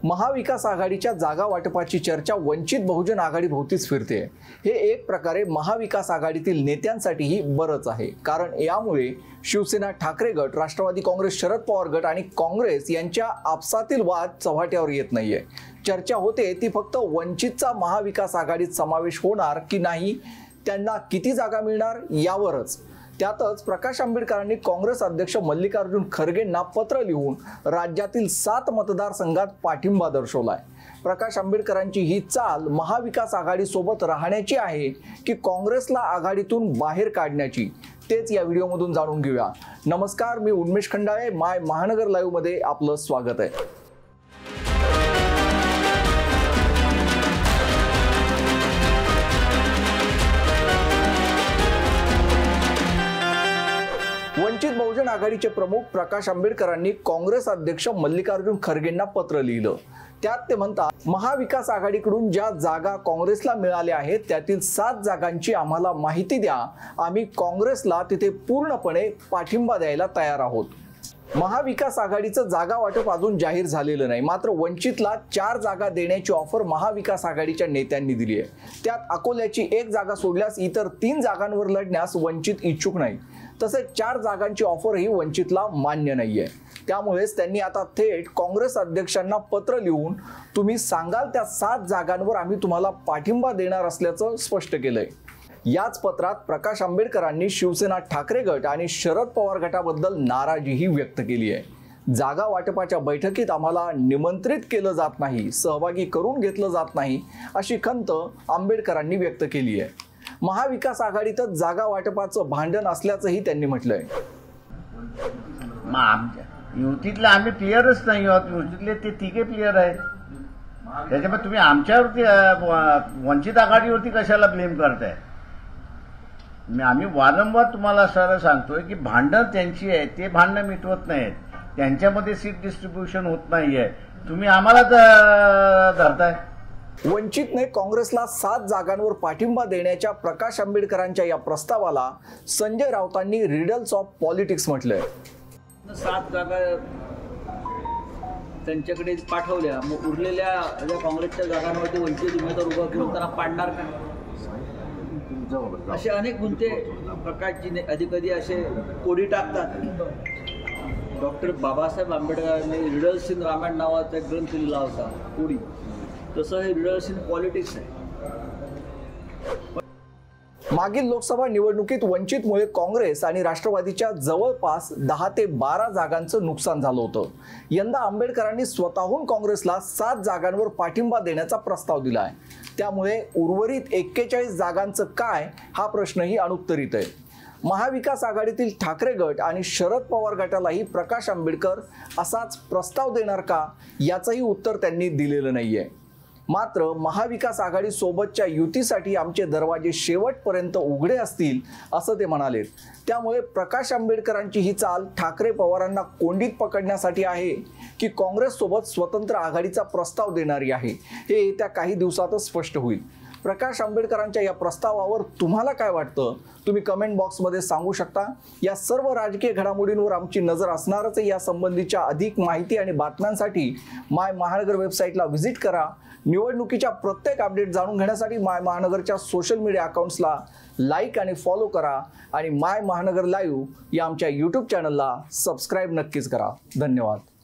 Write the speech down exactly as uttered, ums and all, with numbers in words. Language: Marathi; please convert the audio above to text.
महाविकास आघाडीच्या जागा वाटपाची चर्चा वंचित बहुजन आघाडी भोवतीच फिरते। हे एक प्रकारे महाविकास आघाडीतील नेत्यांसाठीही बरंच आहे, कारण यामुळे शिवसेना ठाकरे गट, राष्ट्रवादी काँग्रेस शरद पवार गट आणि काँग्रेस यांच्या आपसातील वाद चव्हाट्यावर येत नाहीये। चर्चा होते ती फक्त वंचितचा महाविकास आघाडीत समावेश होणार की नाही, त्यांना किती जागा मिळणार यावरच। त्यातच प्रकाश आंबेडकरांनी काँग्रेस अध्यक्ष मल्लिकार्जुन खरगेंना पत्र लिहून राज्यातील सात मतदारसंघात पाठिंबा दर्शवलाय। प्रकाश आंबेडकरांची ही चाल महाविकास आघाडी सोबत राहण्याची आहे की काँग्रेसला आघाडीतून बाहेर काढण्याची, तेच या व्हिडिओमधून जाणून घेऊया। नमस्कार, मी उन्मेष खंडाळे, माय महानगर लाईव्ह मध्ये आपलं स्वागत आहे। वंचित बहुजन आघाडीचे प्रमुख प्रकाश आंबेडकरांनी काँग्रेस अध्यक्ष मल्लिकार्जुन खरगेंना पत्र लिहिलं। त्यात ते म्हणतात, महाविकास आघाडीकडून ज्या जागा काँग्रेसला मिळाल्या आहेत त्यातील सात जागांची आम्हाला माहिती द्या, आम्ही काँग्रेसला तिथे पूर्णपणे पाठिंबा द्यायला तयार आहोत। महाविकास आघाडीचं जागा वाटप अजून जाहीर झालेलं नाही, मात्र वंचितला चार जागा देण्याची ऑफर महाविकास आघाडीच्या नेत्यांनी दिली आहे। त्यात अकोल्याची एक जागा सोडल्यास इतर तीन जागांवर लढण्यास वंचित इच्छुक नाही, तसेच चार जागांची ऑफरही वंचितला मान्य नाहीये। त्यामुळेच त्यांनी आता थेट काँग्रेस अध्यक्षांना पत्र लिहून तुम्ही सांगाल त्या सात जागांवर आम्ही तुम्हाला पाठिंबा देणार असल्याचं स्पष्ट केलंय। याच पत्रात प्रकाश आंबेडकरांनी शिवसेना ठाकरे गट आणि शरद पवार गटाबद्दल नाराजीही व्यक्त केली आहे। जागा वाटपाच्या बैठकीत आम्हाला निमंत्रित केलं जात नाही, सहभागी करून घेतलं जात नाही, अशी खंत आंबेडकरांनी व्यक्त केली आहे। महाविकास आघाडीतच जागा वाटपाचं भांडण असल्याचंही त्यांनी म्हटलंय। युतीतले आम्ही प्लेयरच नाही आहोत, युतीतले ते तिघे प्लेयर आहेत, त्याच्यामुळे तुम्ही आमच्यावरती वंचित आघाडीवरती कशाला ब्लेम करताय? आम्ही वारंवार तुम्हाला सर सांगतोय की भांडण त्यांची आहे, ते भांडण मिटवत नाहीत, त्यांच्यामध्ये सीट डिस्ट्रीब्युशन होत नाहीये, तुम्ही आम्हाला धरताय। वंचितने काँग्रेसला सात जागांवर पाठिंबा देण्याच्या प्रकाश आंबेडकरांच्या या प्रस्तावाला संजय राऊतांनी रिडल्स ऑफ पॉलिटिक्स म्हटलंय। सात जागा त्यांच्याकडे पाठवल्या, मग उरलेल्या ज्या काँग्रेसच्या जागांवरती वंचित उमेदवार उभा करून त्यांना पाडणार का? असे अनेक गुंते प्रकाशजीने कधी कधी असे कोडी टाकतात। डॉक्टर बाबासाहेब आंबेडकरांनी रिडल्स इन रामायण नावाचा एक ग्रंथ लिहिला होता, कोडी, तसं हे रिडल्स इन पॉलिटिक्स आहे। मागील लोकसभा निवडणुकीत वंचितमुळे काँग्रेस आणि राष्ट्रवादीच्या जवळपास दहा ते बारा जागांचं नुकसान झालं होतं। यंदा आंबेडकरांनी स्वतःहून काँग्रेसला सात जागांवर पाठिंबा देण्याचा प्रस्ताव दिला आहे। त्यामुळे उर्वरित एक्केचाळीस जागांचं काय, हा प्रश्नही अनुत्तरित आहे। महाविकास आघाडीतील ठाकरे गट आणि शरद पवार गटालाही प्रकाश आंबेडकर असाच प्रस्ताव देणार का, याचंही उत्तर त्यांनी दिलेलं नाहीये। मात्र महाविकास आघाडी सोबतच्या युतीसाठी आमचे दरवाजे शेवटपर्यंत उघडे असतील असं ते म्हणाले। त्यामुळे प्रकाश आंबेडकरांची ही चाल ठाकरे पवारांना कोंडीत पकडण्यासाठी आहे की काँग्रेस सोबत स्वतंत्र आघाडीचा प्रस्ताव देणारी आहे, हे येत्या काही दिवसातच स्पष्ट होईल। प्रकाश आंबेडकरांच्या या प्रस्तावावर तुम्हाला काय वाटतं, तुम्ही कमेंट बॉक्समध्ये सांगू शकता। या सर्व राजकीय घडामोडींवर आमची नजर असणारच आहे। या संबंधीच्या अधिक माहिती आणि बातम्यांसाठी माय महानगर वेबसाईटला व्हिजिट करा। निवडणुकीच्या प्रत्येक अपडेट जाणून घेण्यासाठी माय महानगरच्या सोशल मीडिया अकाउंट्सला लाईक आणि फॉलो करा आणि माय महानगर लाईव्ह या आमच्या यूट्यूब चॅनलला सबस्क्राईब नक्कीच करा। धन्यवाद।